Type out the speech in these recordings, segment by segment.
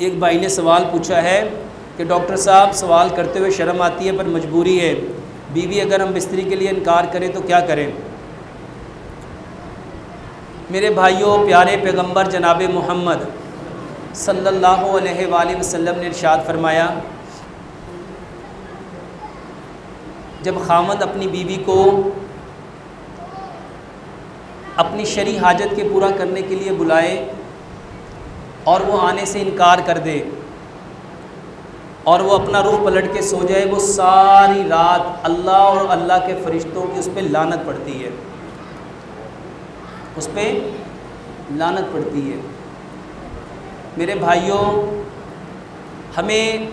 एक भाई ने सवाल पूछा है कि डॉक्टर साहब, सवाल करते हुए शर्म आती है पर मजबूरी है, बीवी अगर हम बिस्तरी के लिए इनकार करें तो क्या करें। मेरे भाइयों, प्यारे पैगंबर जनाब मोहम्मद सल्लल्लाहु अलैहि वसल्लम ने इरशाद फरमाया, जब खामद अपनी बीवी को अपनी शरई हाजत के पूरा करने के लिए बुलाए और वो आने से इनकार कर दे और वो अपना रुख पलट के सो जाए, वो सारी रात अल्लाह और अल्लाह के फरिश्तों की उस पर लानत पड़ती है, उस पर लानत पड़ती है। मेरे भाइयों, हमें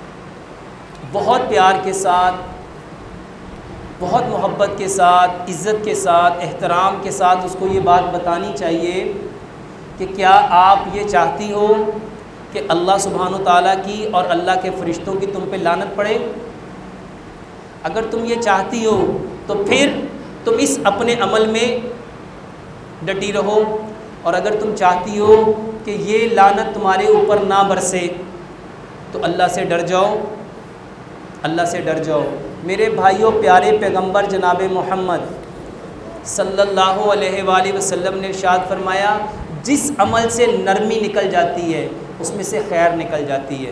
बहुत प्यार के साथ, बहुत मोहब्बत के साथ, इज़्ज़त के साथ, एहतराम के साथ उसको ये बात बतानी चाहिए कि क्या आप ये चाहती हो कि अल्लाह सुब्हानो ताला की और अल्लाह के फ़रिश्तों की तुम पे लानत पड़े। अगर तुम ये चाहती हो तो फिर तुम इस अपने अमल में डटी रहो, और अगर तुम चाहती हो कि ये लानत तुम्हारे ऊपर ना बरसे तो अल्लाह से डर जाओ, अल्लाह से डर जाओ। मेरे भाइयों, प्यारे पैगंबर जनाब मोहम्मद सल्लल्लाहु अलैहि वसल्लम ने इरशाद फरमाया, जिस अमल से नरमी निकल जाती है उसमें से खैर निकल जाती है।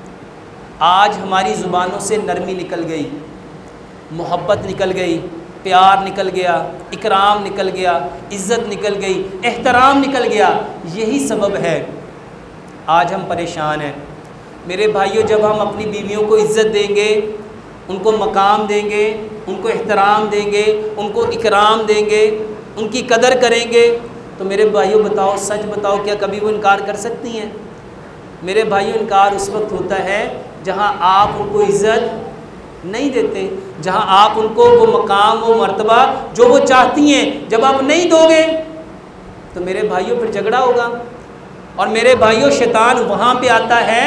आज हमारी ज़ुबानों से नरमी निकल गई, मोहब्बत निकल गई, प्यार निकल गया, इकराम निकल गया, इज़्ज़त निकल गई, एहतराम निकल गया। यही सबब है आज हम परेशान हैं। मेरे भाइयों, जब हम अपनी बीवियों को इज़्ज़त देंगे, उनको मकाम देंगे, उनको एहतराम देंगे, उनको इकराम देंगे, उनकी कदर करेंगे, तो मेरे भाइयों बताओ, सच बताओ, क्या कभी वो इनकार कर सकती हैं? मेरे भाइयों, इनकार उस वक्त होता है जहां आप उनको इज़्ज़त नहीं देते, जहां आप उनको वो मकाम, वो मर्तबा जो वो चाहती हैं, जब आप नहीं दोगे तो मेरे भाइयों फिर झगड़ा होगा। और मेरे भाइयों, शैतान वहाँ पे आता है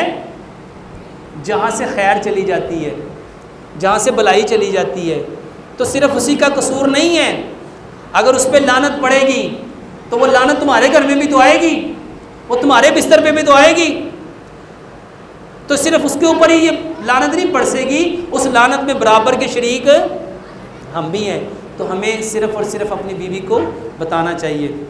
जहाँ से खैर चली जाती है, जहाँ से भलाई चली जाती है। तो सिर्फ उसी का कसूर नहीं है, अगर उस पर लानत पड़ेगी तो वो लानत तुम्हारे घर में भी तो आएगी, वो तुम्हारे बिस्तर पे भी तो आएगी। तो सिर्फ उसके ऊपर ही ये लानत नहीं बरसेगी, उस लानत में बराबर के शरीक हम भी हैं। तो हमें सिर्फ़ और सिर्फ अपनी बीवी को बताना चाहिए।